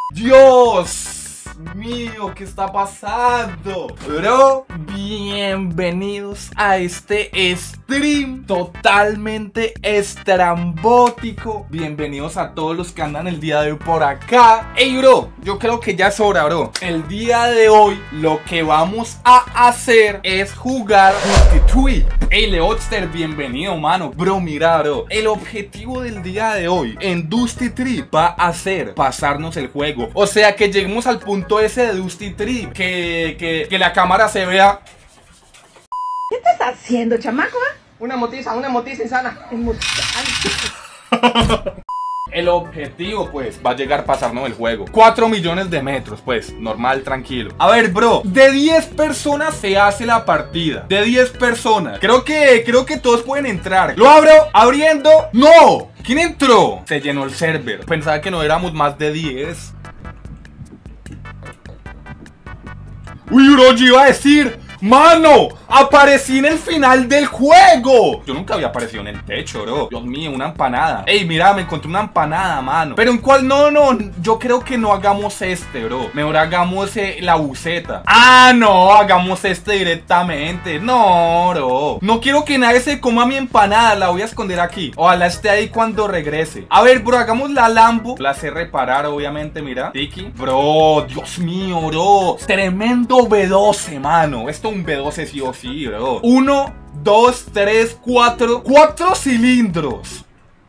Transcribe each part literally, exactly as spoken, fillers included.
Dios mío, ¿qué está pasando? Bro, bienvenidos a este stream totalmente estrambótico. Bienvenidos a todos los que andan el día de hoy por acá. Ey, bro, yo creo que ya es hora, bro. El día de hoy lo que vamos a hacer es jugar Dusty tres. Ey, Leotster, bienvenido, mano. Bro, mira, bro, el objetivo del día de hoy en Dusty tres va a ser pasarnos el juego. O sea, que lleguemos al punto ese de Dusty tres, que, que, que la cámara se vea. ¿Qué estás haciendo, chamaco? ¿Eh? Una motiza, una motiza insana. El objetivo, pues, va a llegar a pasarnos el juego. cuatro millones de metros, pues, normal, tranquilo. A ver, bro, de diez personas se hace la partida. De diez personas. Creo que, creo que todos pueden entrar. Lo abro, abriendo. ¡No! ¿Quién entró? Se llenó el server. Pensaba que no éramos más de diez. Uy, bro, yo iba a decir, mano, aparecí en el final del juego. Yo nunca había aparecido en el techo, bro. Dios mío, una empanada. Ey, mira, me encontré una empanada, mano. Pero en cuál, no, no, yo creo que no hagamos este, bro. Mejor hagamos eh, la buceta. Ah, no, hagamos este directamente. No, bro. No quiero que nadie se coma mi empanada. La voy a esconder aquí. Ojalá esté ahí cuando regrese. A ver, bro, hagamos la Lambo. La sé reparar, obviamente, mira. Tiki. Bro, Dios mío, bro. Tremendo B doce, mano. Esto es un B doce sí o sí, bro. Uno, dos, tres, cuatro. Cuatro cilindros.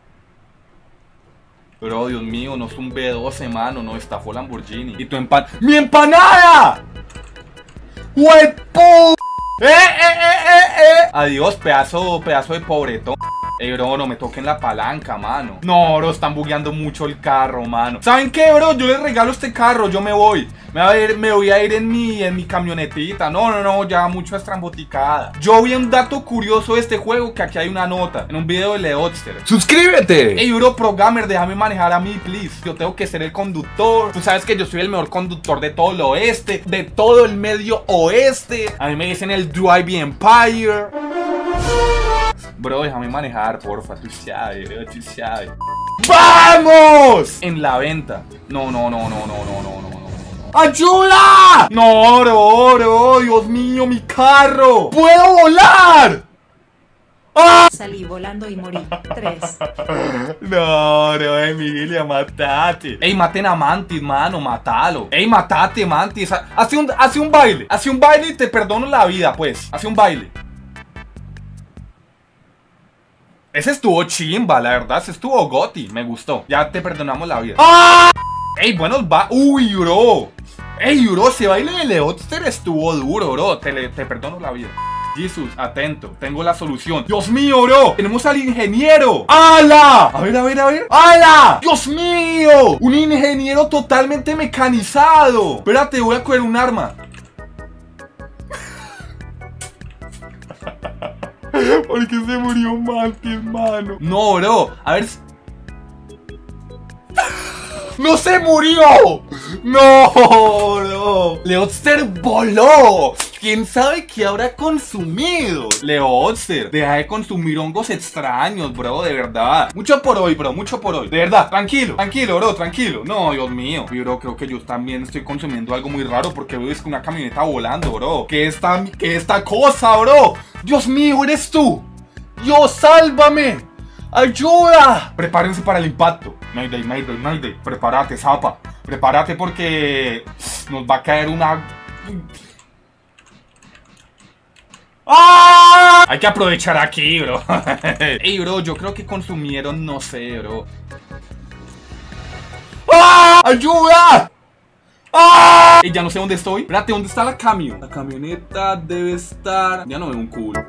Bro, Dios mío, no es un B doce, mano. No, estafó Lamborghini. Y tu empan... ¡Mi empanada! ¡Huepo! ¡Eh, eh, eh, eh, eh! Adiós, pedazo, pedazo de pobretón. Ey, bro, no me toquen la palanca, mano. No, bro, están bugueando mucho el carro, mano. ¿Saben qué, bro? Yo les regalo este carro, yo me voy. Me voy a ir, me voy a ir en mi, en mi camionetita. No, no, no, ya mucho estramboticada. Yo vi un dato curioso de este juego, que aquí hay una nota, en un video de Leotster. ¡Suscríbete! Ey, bro, ProGamer, déjame manejar a mí, please. Yo tengo que ser el conductor. Tú sabes que yo soy el mejor conductor de todo el oeste, de todo el medio oeste. A mí me dicen el Drive Empire. Bro, déjame manejar, porfa, tú sabes, tú sabes. ¡Vamos! En la venta. No, no, no, no, no, no, no, no, no. ¡Ayuda! No, bro, bro, Dios mío, mi carro. ¡Puedo volar! ¡Ah! Salí volando y morí. Tres. No, bro, Emilia, matate. Ey, maten a Mantis, mano, matalo. Ey, matate, Mantis. Hace un, hace un baile, hace un baile y te perdono la vida, pues. Hace un baile. Ese estuvo chimba, la verdad, ese estuvo goti, me gustó. Ya te perdonamos la vida. ¡Ah! Ey, buenos va. Uy, bro. Ey, bro, ese baile de Leotster estuvo duro, bro. Te, le, te perdono la vida. Jesus, atento, tengo la solución. Dios mío, bro, tenemos al ingeniero. ¡Hala! A ver, a ver, a ver. ¡Hala! Dios mío, un ingeniero totalmente mecanizado. Espérate, voy a coger un arma. ¿Por qué se murió Mantis, mano? No, bro, a ver. ¡No se murió! ¡No, bro! Leotster voló. ¿Quién sabe qué habrá consumido? Leotster, deja de consumir hongos extraños, bro, de verdad. Mucho por hoy, bro, mucho por hoy. De verdad, tranquilo, tranquilo, bro, tranquilo. No, Dios mío. Y, bro, creo que yo también estoy consumiendo algo muy raro, porque veo es que una camioneta volando, bro. ¿Qué es esta, qué es esta cosa, bro? Dios mío, eres tú. Dios, sálvame. ¡Ayuda! Prepárense para el impacto. Mayday, Mayday, Mayday. Prepárate, zapa. Prepárate porque nos va a caer una... ¡Ah! Hay que aprovechar aquí, bro. Ey, bro, yo creo que consumieron, no sé, bro. ¡Ah! ¡Ayuda! ¡Ah! Y ya no sé dónde estoy. Espérate, ¿dónde está la camión? La camioneta debe estar... Ya no veo un culo.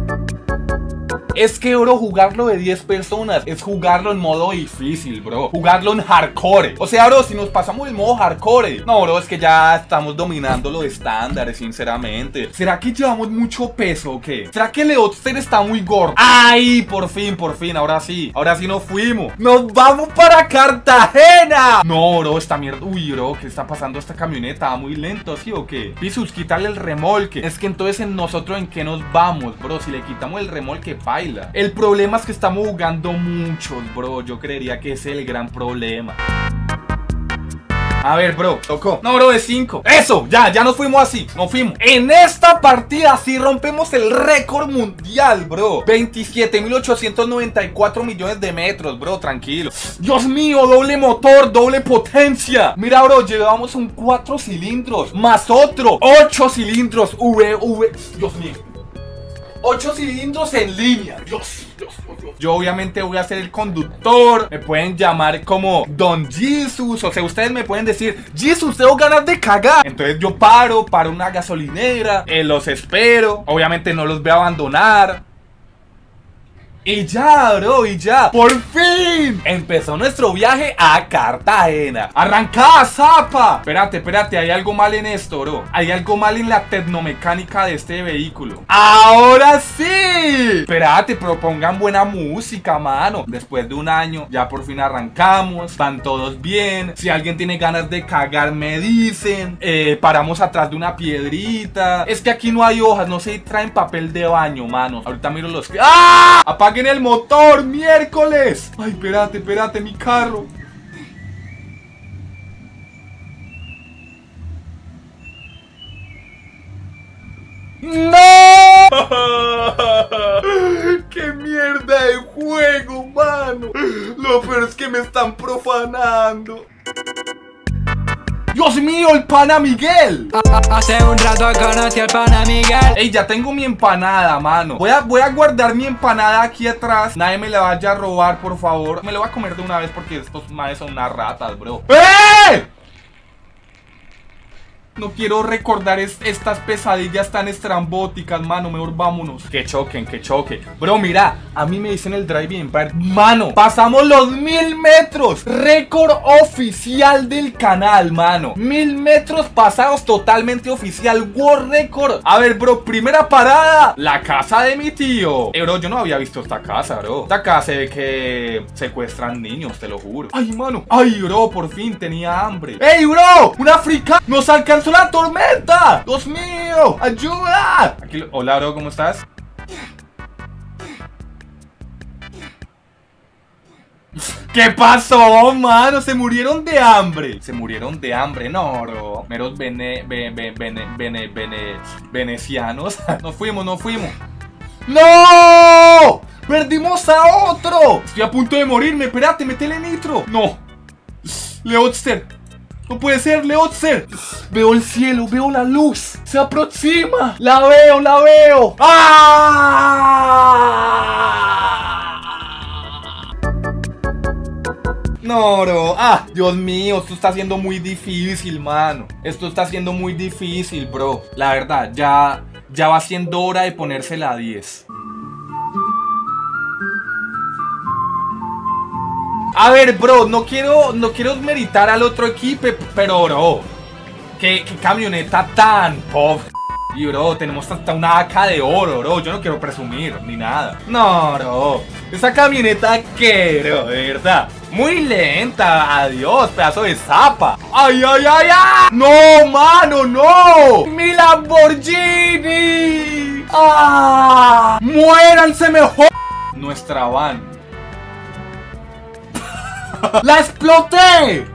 Es que, bro, jugarlo de diez personas es jugarlo en modo difícil, bro. Jugarlo en hardcore. O sea, bro, si nos pasamos el modo hardcore. No, bro, es que ya estamos dominando lo de estándares, sinceramente. ¿Será que llevamos mucho peso o qué? ¿Será que Leotster está muy gordo? ¡Ay! Por fin, por fin, ahora sí. Ahora sí nos fuimos. ¡Nos vamos para Cartagena! No, bro, esta mierda. Uy, bro, ¿qué está pasando a esta camioneta? ¿Va muy lento, sí o qué? Pisus, quítale el remolque. Es que entonces en nosotros, ¿en qué nos vamos, bro? Si le quitamos el remolque, baila. El problema es que estamos jugando muchos, bro. Yo creería que ese es el gran problema. A ver, bro, tocó. No, bro, de cinco. Eso, ya, ya nos fuimos así. Nos fuimos. En esta partida sí rompemos el récord mundial, bro. veintisiete mil ochocientos noventa y cuatro millones de metros, bro, tranquilo. Dios mío, doble motor, doble potencia. Mira, bro, llevamos un cuatro cilindros. Más otro, ocho cilindros. V, V. Dios mío. ocho cilindros en línea. Dios, Dios, Dios. Yo obviamente voy a ser el conductor. Me pueden llamar como Don Jesus. O sea, ustedes me pueden decir, Jesus, tengo ganas de cagar. Entonces yo paro, paro una gasolinera, eh, los espero. Obviamente no los voy a abandonar. Y ya, bro, y ya. ¡Por fin! Empezó nuestro viaje a Cartagena. ¡Arrancada, zapa! Espérate, espérate, hay algo mal en esto, bro. Hay algo mal en la tecnomecánica de este vehículo. ¡Ahora sí! Espérate, propongan buena música, mano. Después de un año, ya por fin arrancamos. Van todos bien. Si alguien tiene ganas de cagar, me dicen. Eh, paramos atrás de una piedrita. Es que aquí no hay hojas, no se traen papel de baño, mano. Ahorita miro los... ¡Ah! ¡Apaga! ¡En el motor! ¡Miércoles! Ay, espérate, espérate, mi carro. ¡No! ¡Qué mierda de juego, mano! Lo peor es que me están profanando. ¡Dios mío, el pana Miguel! Hace un rato conocí al pana Miguel. Ey, ya tengo mi empanada, mano. Voy a, voy a guardar mi empanada aquí atrás. Nadie me la vaya a robar, por favor. Me la voy a comer de una vez porque estos maes son unas ratas, bro. ¡Eh! No quiero recordar es, estas pesadillas tan estrambóticas, mano. Mejor vámonos. Que choquen, que choque. Bro, mira, a mí me dicen el driving bar. Mano, pasamos los mil metros. Récord oficial del canal, mano. Mil metros pasados, totalmente oficial. World Record. A ver, bro, primera parada. La casa de mi tío. Eh, bro, yo no había visto esta casa, bro. Esta casa se ve que secuestran niños, te lo juro. Ay, mano. Ay, bro, por fin tenía hambre. ¡Ey, bro! ¡Un africano! ¡Nos alcanzó la tormenta! ¡Dios mío! ¡Ayuda! Aquí lo... Hola, bro, ¿cómo estás? ¿Qué pasó, mano? Se murieron de hambre. Se murieron de hambre, no, bro. Meros bene, bene, bene, bene, bene, venecianos. Nos fuimos, nos fuimos. ¡No! ¡Perdimos a otro! Estoy a punto de morirme. Espérate, métele nitro. No. Leotster. No puede ser, Leotster. Veo el cielo, veo la luz. Se aproxima. La veo, la veo. ¡Ah! No, bro. Ah, Dios mío, esto está siendo muy difícil, mano. Esto está siendo muy difícil, bro. La verdad, ya, ya va siendo hora de ponerse la diez. A ver, bro, no quiero, no quiero meritar al otro equipo, pero, bro, qué, qué camioneta tan pop. Y, bro, tenemos hasta una A K de oro, bro. Yo no quiero presumir, ni nada. No, bro. Esa camioneta, ¿qué, bro? De verdad. Muy lenta. Adiós, pedazo de zapa. ¡Ay, ay, ay, ay! ¡No, mano, no! ¡Mi Lamborghini! ¡Ah! ¡Muéranse mejor! Nuestra van. ¡La exploté!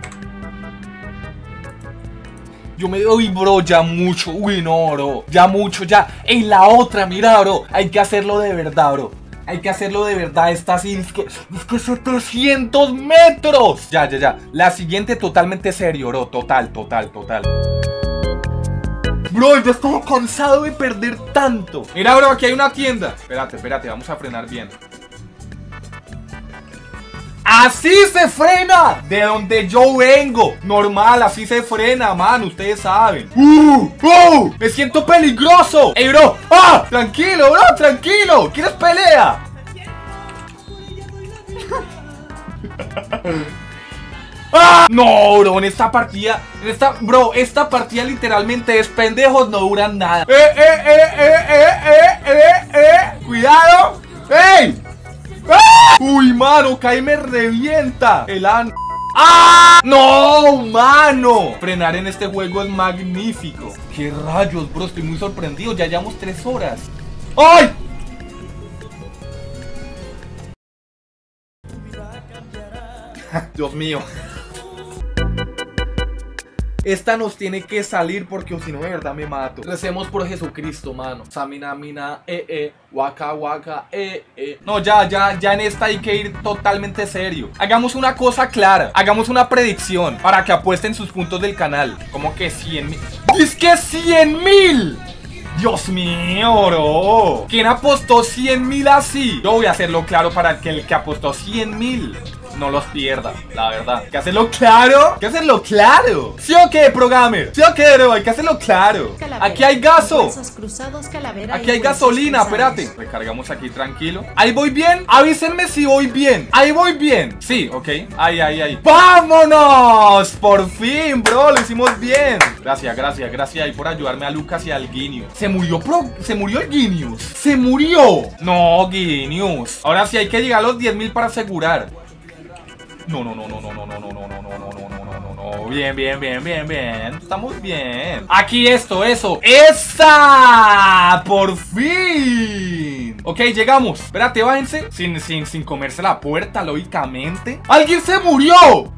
Yo me doy, bro, ya mucho. Uy, no, bro. Ya mucho, ya. Ey, la otra, mira, bro. Hay que hacerlo de verdad, bro. Hay que hacerlo de verdad. Esta sí, es que, es que setecientos metros. Ya, ya, ya. La siguiente totalmente serio, bro. Total, total, total. Bro, yo estoy cansado de perder tanto. Mira, bro, aquí hay una tienda. Espérate, espérate, vamos a frenar bien. ¡Así se frena! De donde yo vengo. Normal, así se frena, man. Ustedes saben. ¡Uh! ¡Uh! ¡Me siento peligroso! ¡Ey, bro! ¡Ah! Tranquilo, bro, tranquilo. ¿Quieres pelea? ¡Ah! No, bro, en esta partida, en esta, bro, esta partida literalmente es pendejos, no duran nada. ¡Eh, eh, eh, eh, eh, eh, eh, eh! ¡Cuidado! ¡Ey! ¡Ah! ¡Uy, mano! ¡Caí me revienta! El an... ¡Ah! ¡No, mano! Frenar en este juego es magnífico. ¡Qué rayos, bro! Estoy muy sorprendido. Ya llevamos tres horas. ¡Ay! Dios mío. Esta nos tiene que salir porque o si no de verdad me mato. Recemos por Jesucristo, mano. Samina, mina, eh, eh, waka, waka, eh, eh. No, ya, ya, ya en esta hay que ir totalmente serio. Hagamos una cosa clara. Hagamos una predicción para que apuesten sus puntos del canal. Como que cien mil. ¡Es que cien mil! Dios mío, bro. ¿Quién apostó cien mil así? Yo voy a hacerlo claro para que el que apostó cien mil no los pierda, la verdad. Hay que hacerlo claro. Hay que hacerlo claro. ¿Sí o qué, Progamer? ¿Sí o qué, bro? Hay que hacerlo claro. Calavera. Aquí hay gaso. Cruzados, calavera, aquí hay gasolina, espérate. Recargamos aquí tranquilo. Ahí voy bien. Avísenme si voy bien. Ahí voy bien. Sí, ok. Ahí, ahí, ahí. ¡Vámonos! Por fin, bro. Lo hicimos bien. Gracias, gracias, gracias ahí por ayudarme a Lucas y al Guinius. Se murió, pro. Se murió el Guinius. Se murió. No, Guinius. Ahora sí hay que llegar a los diez mil para asegurar. No, no, no, no, no, no, no, no, no, no, no, no, no, no, no, no. Bien, bien, bien, bien, bien. Estamos bien. Aquí esto, eso. ¡Esa! ¡Por fin! Ok, llegamos. Espérate, bájense. Sin, sin, sin comerse la puerta, lógicamente. ¡Alguien se murió!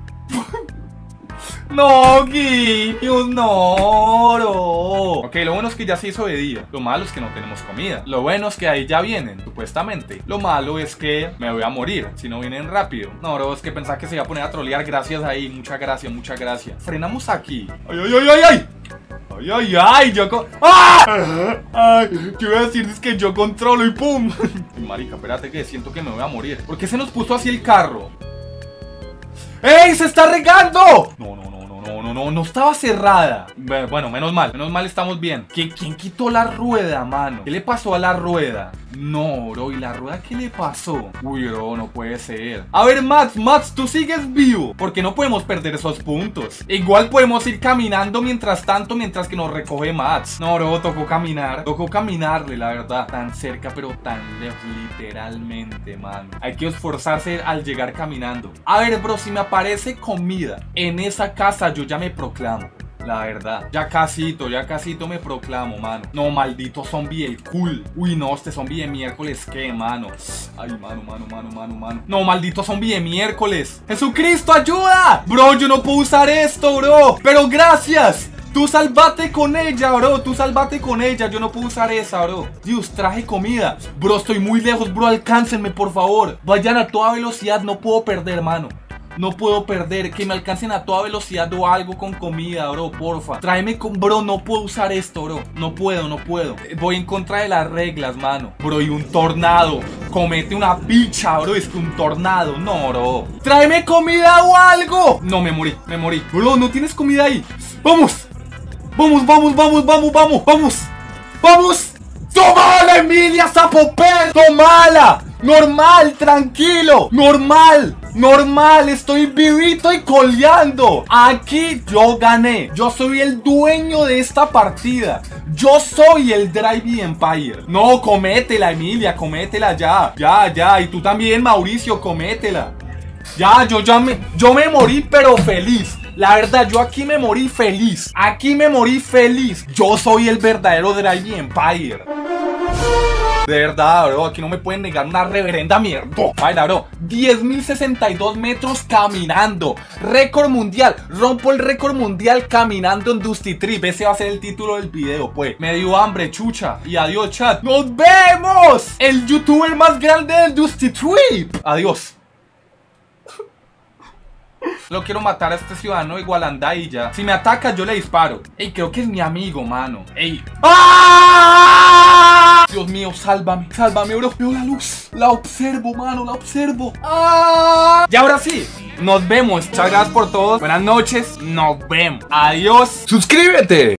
No, Guinius, no, bro. Ok, lo bueno es que ya se hizo de día. Lo malo es que no tenemos comida. Lo bueno es que ahí ya vienen, supuestamente. Lo malo es que me voy a morir si no vienen rápido. No, bro, es que pensaba que se iba a poner a trolear. Gracias ahí, muchas gracias, muchas gracias. Frenamos aquí. ¡Ay, ay, ay, ay, ay! ¡Ay, ay, ay! Yo con... ¡Ah! Ay, yo iba a decir es que yo controlo y ¡pum! Marica, espérate que siento que me voy a morir. ¿Por qué se nos puso así el carro? ¡Ey! ¡Se está regando! No, no, no. No, no, no, no estaba cerrada. Bueno, menos mal, menos mal estamos bien. ¿Quién, quién quitó la rueda, mano? ¿Qué le pasó a la rueda? No, bro, ¿y la rueda qué le pasó? Uy, bro, no puede ser. A ver, Max, Max, tú sigues vivo. Porque no podemos perder esos puntos. Igual podemos ir caminando mientras tanto, mientras que nos recoge Max. No, bro, tocó caminar. Tocó caminarle, la verdad. Tan cerca, pero tan lejos, literalmente, mano. Hay que esforzarse al llegar caminando. A ver, bro, si me aparece comida en esa casa, yo ya me proclamo. La verdad, ya casito, ya casito me proclamo, mano. No, maldito zombie el cool. Uy, no, este zombie de miércoles, ¿qué, mano? Ay, mano, mano, mano, mano, mano. No, maldito zombie de miércoles. ¡Jesucristo, ayuda! Bro, yo no puedo usar esto, bro. Pero gracias. Tú salvate con ella, bro. Tú salvate con ella. Yo no puedo usar esa, bro. Dios, traje comida. Bro, estoy muy lejos, bro. Alcáncenme, por favor. Vayan a toda velocidad. No puedo perder, mano. No puedo perder, que me alcancen a toda velocidad o algo con comida, bro, porfa. Tráeme con, bro, no puedo usar esto, bro. No puedo, no puedo. Voy en contra de las reglas, mano. Bro, y un tornado. Comete una picha, bro, es que un tornado. No, bro. Tráeme comida o algo. No, me morí, me morí. Bro, no tienes comida ahí. Vamos. Vamos, vamos, vamos, vamos, vamos, vamos. Vamos. ¡Tómala, Emilia Zapopel! ¡Tómala! Normal, tranquilo. Normal, normal. Estoy vivito y coleando. Aquí yo gané. Yo soy el dueño de esta partida. Yo soy el Drive Empire. No, cométela, Emilia, cométela ya. Ya, ya. Y tú también, Mauricio, cométela. Ya, yo ya me, yo me morí, pero feliz. La verdad, yo aquí me morí feliz. Aquí me morí feliz. Yo soy el verdadero Drive Empire. De verdad, bro, aquí no me pueden negar una reverenda mierda. Vaya, bro, diez mil sesenta y dos metros caminando. Récord mundial. Rompo el récord mundial caminando en Dusty Trip. Ese va a ser el título del video, pues. Me dio hambre, chucha. Y adiós, chat. ¡Nos vemos! El youtuber más grande del Dusty Trip. Adiós. Lo quiero matar a este ciudadano de Gualandá y ya. Si me ataca, yo le disparo. Ey, creo que es mi amigo, mano. Ey. ¡Ah! Dios mío, sálvame, sálvame, bro. Veo la luz. La observo, mano, la observo. ¡Ah! Y ahora sí, nos vemos. Muchas gracias por todo. Buenas noches. Nos vemos. Adiós. Suscríbete.